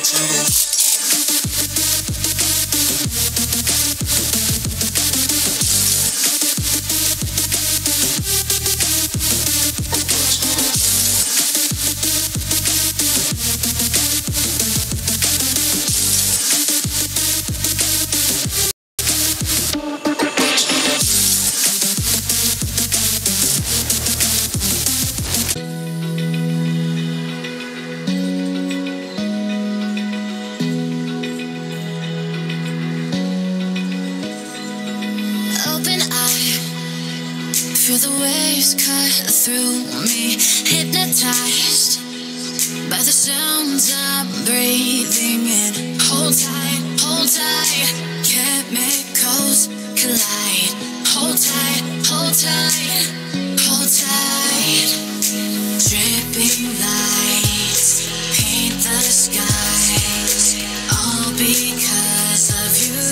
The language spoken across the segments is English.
Feel the waves cut through me, hypnotized by the sounds I'm breathing in. Hold tight, chemicals collide. Hold tight, hold tight, hold tight. Dripping lights paint the skies, all because of you.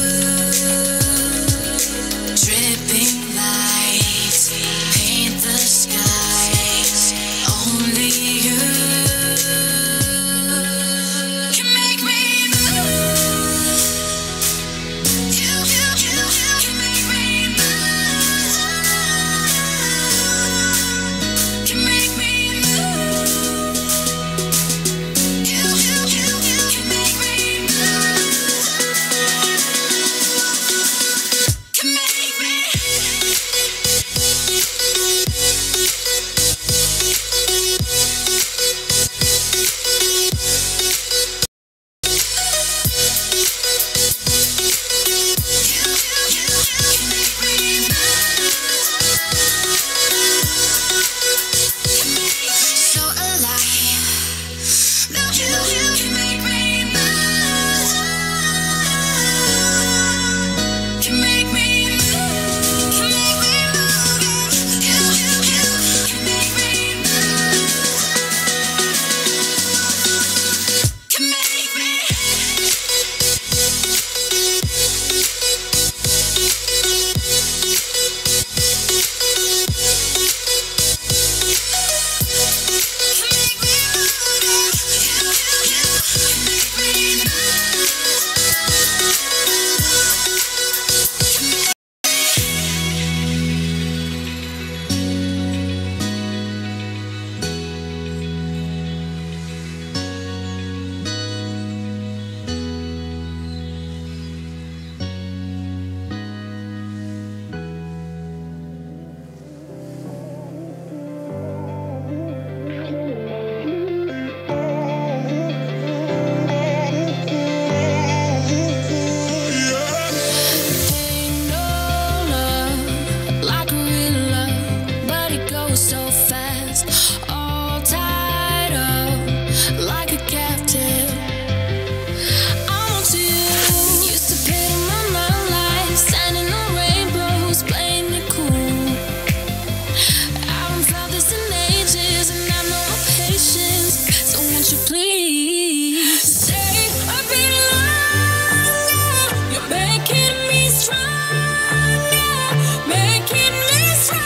Dripping lights paint the skies, only you can make me move. You can make me move. Can make me move. You can make me move. Can make me. So alive. You can make me move. Can make me move. Can make me move. You can make me move. Can make me. So fast, all tied up like a captive. I want you. Used to pity my life, standing on rainbows, playing it cool. I haven't felt this in ages, and I know my patience. So won't you please stay a bit longer? You're making me stronger, making me stronger.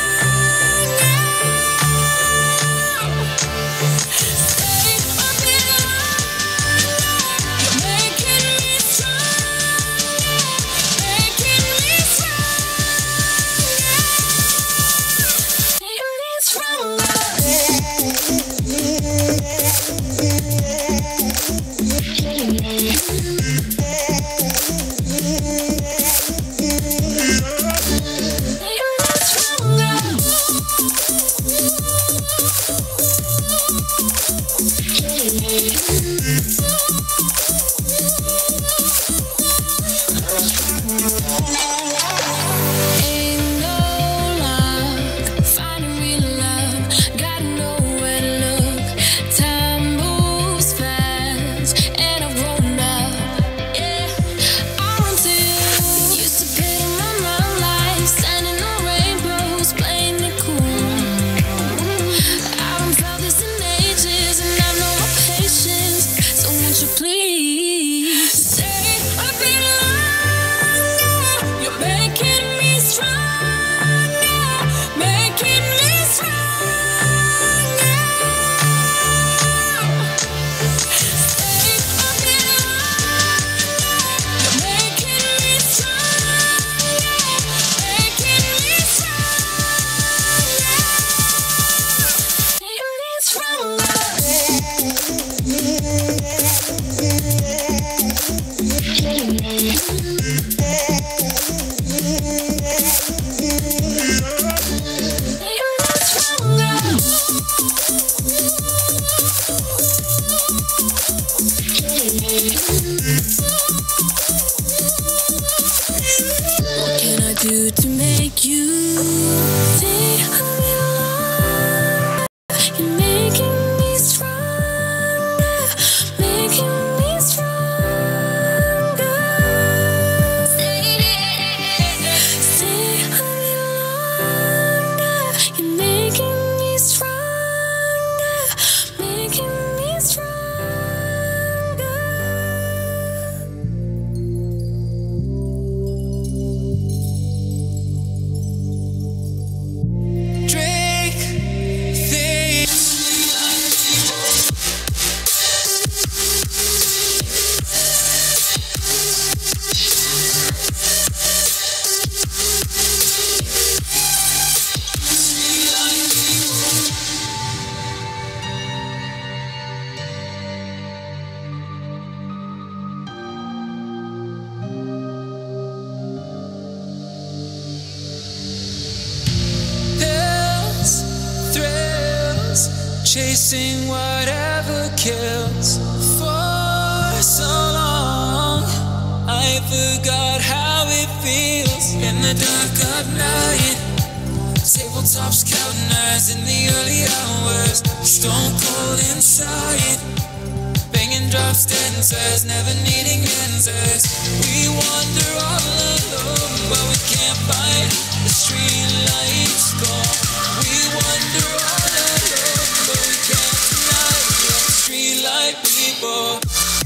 Ain't no luck finding real love. Gotta know where to look. Time moves fast, and I've grown up. Yeah, I want to. Used to pity my life, standing on rainbows, playing it cool. I haven't felt this in ages, and I know my patience. chasing whatever kills. For so long I forgot how it feels in the dark of night. Tabletops counting eyes in the early hours, stone cold inside, banging drop stanzas, never needing answers. We wander all alone, but we can't find the street lights gone. We wander all alone, but we can't deny the street light people.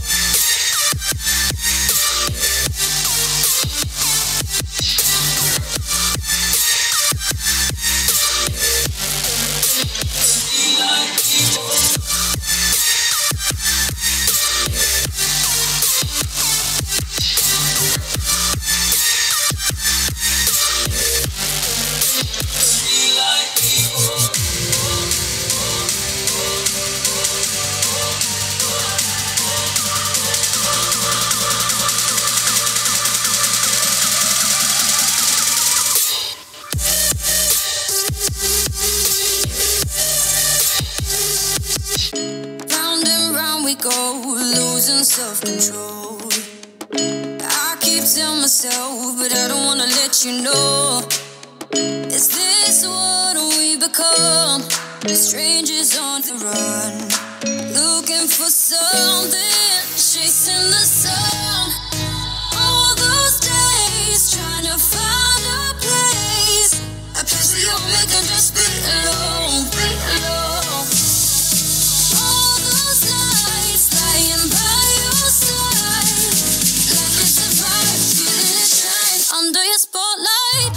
Self-control. I keep telling myself, but I don't wanna let you know. Is this what we become? Strangers on the run, looking for something, chasing the sun. All those days trying to find a place where you make them just be alone, be alone. All those nights lying by your side, like it's a vibe, feeling it shine under your spotlight.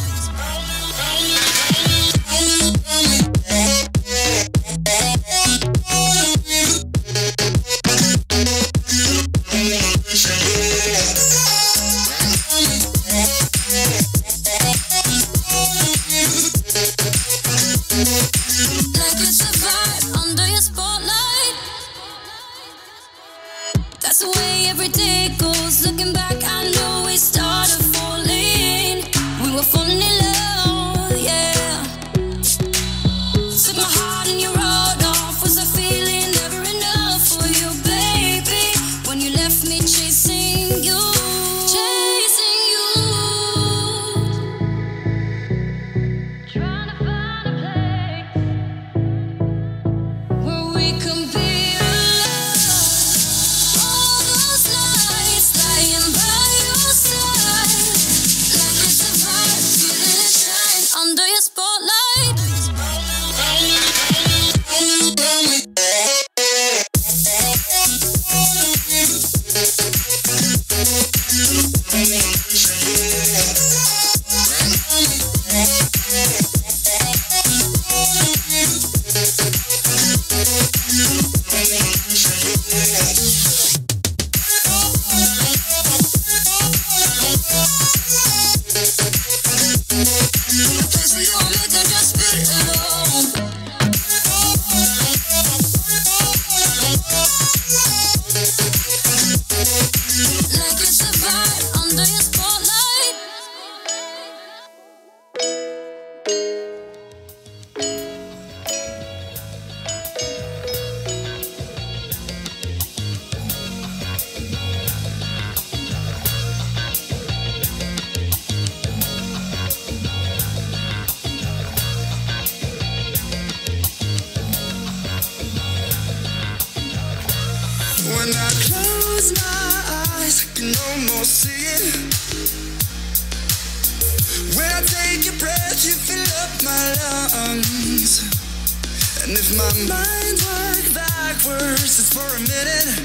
Like it's a vibe under your spotlight. That's the way every day goes. Looking back, I know we started falling. We were falling in love, yeah. Took my heart and you rode off. Was I feeling never enough for you, baby? When you left me chasing you, chasing you. Trying to find a place where we can be alone. All those nights lying by your side, like it's a vibe, feeling it shine under your spotlight. Place where you make them just be alone. Like it's a vibe under your spotlight. When I close my eyes, I can almost see it. When I take your breath, you fill up my lungs. And if my mind works backwards, it's for a minute.